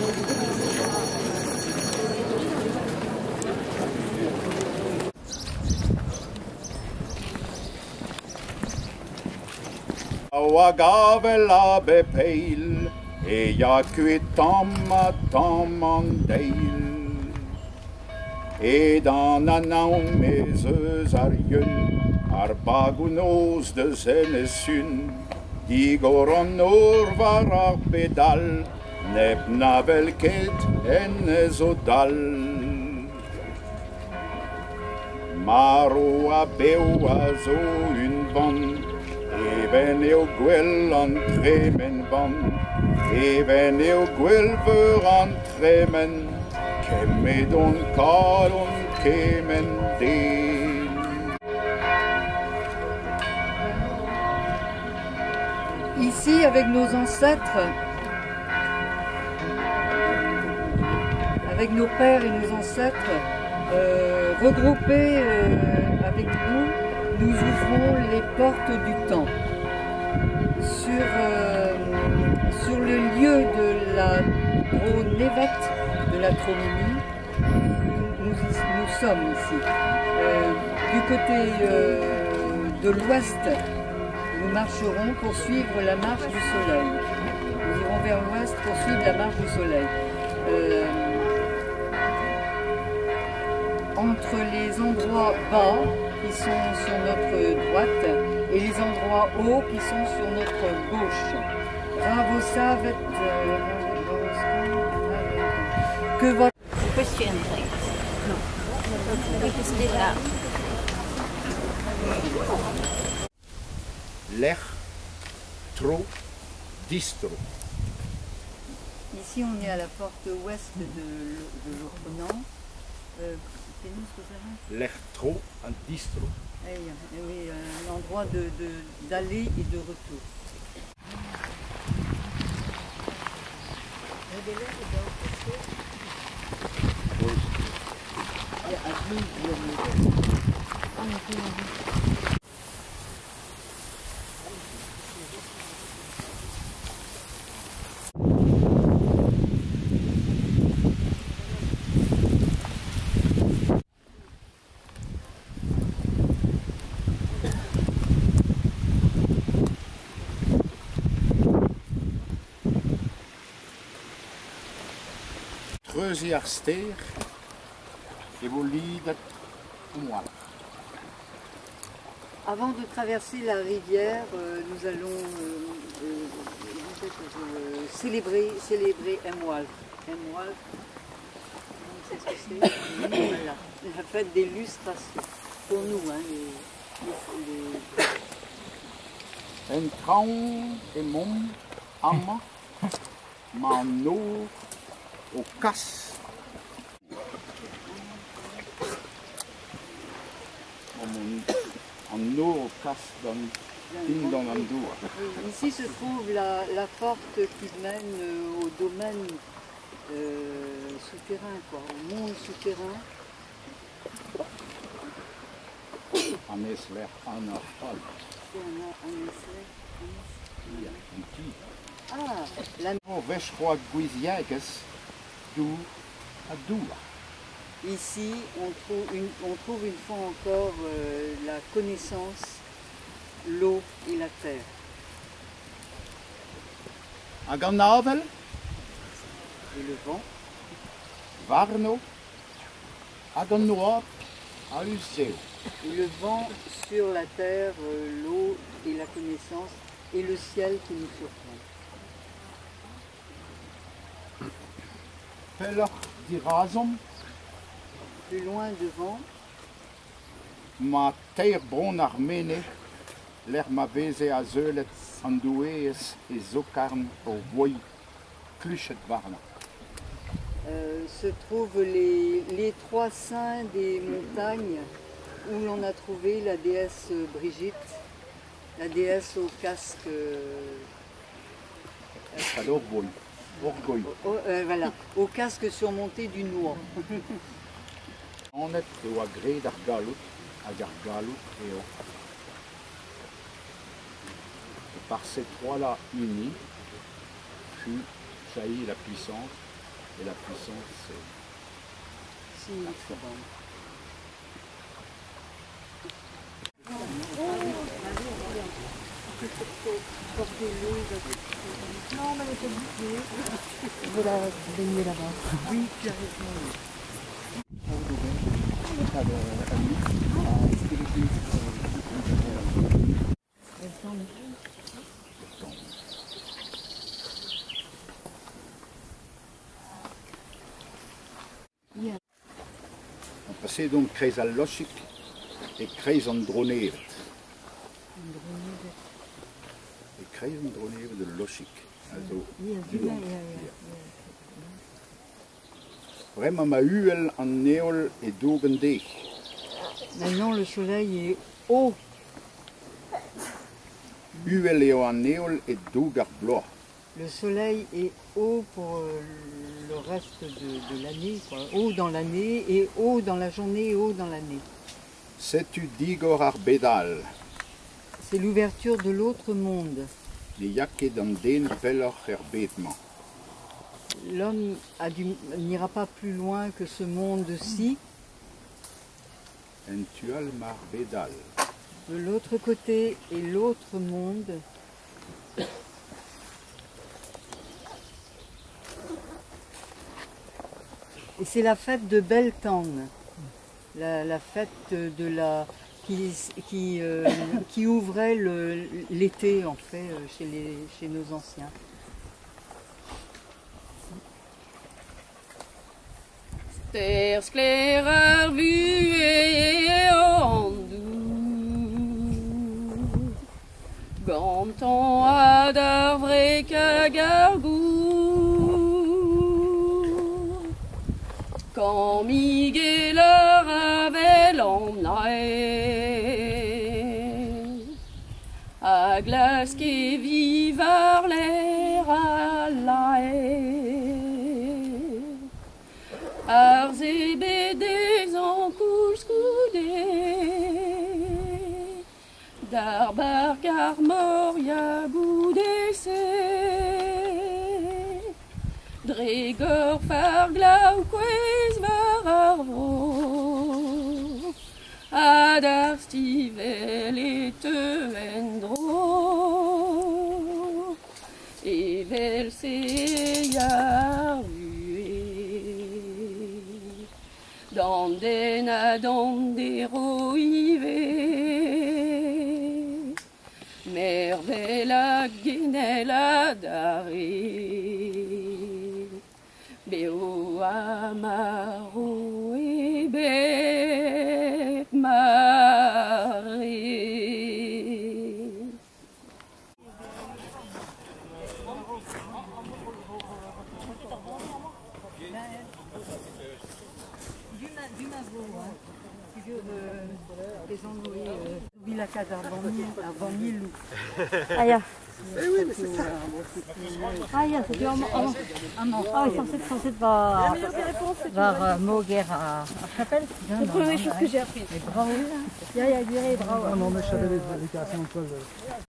Wagavela bepeil, e ja kuitama tamandeil. E dan anaun mezeux arien, ar bagunos de zenesun, die goron oor var ar pedal, neb navelket en ezodal. Maro a beu a zo un van, even eo gwell an tremen van, even eo gwell veur an tremen, kemedon kalon kemen den. Ici, avec nos ancêtres, avec nos pères et nos ancêtres, regroupés avec nous, nous ouvrons les portes du temps. Sur le lieu de la Dronévette, de la Tromini, nous sommes ici. Du côté de l'ouest, nous marcherons pour suivre la marche du soleil. Nous irons vers l'ouest pour suivre la marche du soleil. Entre les endroits bas qui sont sur notre droite et les endroits hauts qui sont sur notre gauche. Ravosavet, que votre Question, please. No. We just did that. Lech, tro, distro. Ici, on est à la porte ouest de l'Orprenant. Lech, tro, en distro. Oui, un endroit d'aller et de retour. Treusi ar ster, et vous lidet moi. Avant de traverser la rivière, nous allons célébrer Emwalf. Emwalf, c'est ce que c'est. Voilà, la fête des lustrations. Pour nous, hein, En traun et mon amma, mano au casse. En eau au casse dans l'endroit. Ici se trouve la porte qui mène au domaine souterrain, quoi, au monde souterrain. Anesler anafal. Ah, la... Veshroa guiziages du à doua. Ici, on trouve une fois encore la connaissance, l'eau et la terre. A Ganavel, Et le vent. Varno, a Ganoa, a Useo. Le vent sur la terre, l'eau et la connaissance, et le ciel qui nous surprend. Peller di razom, Plus loin devant, ma teir bon armene, l'air ma veze a zeulet sandoues et zokarn au voy, cluchet varna. se trouvent les trois saints des montagnes où l'on a trouvé la déesse Brigitte, la déesse au casque. Alors voy, orgueil. Voilà, au casque surmonté d'une noix. On est au agré d'argalut, à gargalut et au. Et par ces trois-là unis, fut jaillit la puissance Et la puissance, c'est... Si, c'est bon. Non, mais elle était bouclée. Je vais la baigner là-bas. Oui, tu as raison. On passait donc kreis al loschik et kreis an dronevet. Et kreis an dronevet de loschik. Also, vraiment ma uel an neol et dogen dech. Maintenant, le soleil est haut. Uel eo an neol et dogar bloa. Le soleil est haut pour le reste de l'année, quoi. Haut dans l'année et haut dans la journée et haut dans l'année. Setu digor ar bedal. C'est l'ouverture de l'autre monde. Ne yaket an den peller er betman. L'homme n'ira pas plus loin que ce monde-ci. En tual mar bedal. De l'autre côté et l'autre monde. Et c'est la fête de Beltane, la fête de la qui ouvrait l'été en fait chez nos anciens. Der sklerar vue andou Gantan adar vreka gargou Quand Miguelar avait l'emmené à glace qui vivar l'air à la Ars et bédés en couscoudés d'arbar car moria boudessé Dregor farglau quez var arvro ad ar stivel et te vendro et vel se Dandena dandero ive Mervela genela dare Beo amaro e be mare Du Navo, figure des envoyés Villa Casa Arvanilou. Ah ja. Eh oui, mais c'est ça. Ah ja, c'est allemaal. Ah, ik zat waar Moger à Chapelle. C'est la première chose que j'ai appris. Bravo. Ja, ja, ik dirais bravo. Non, mais je savais les déclarations de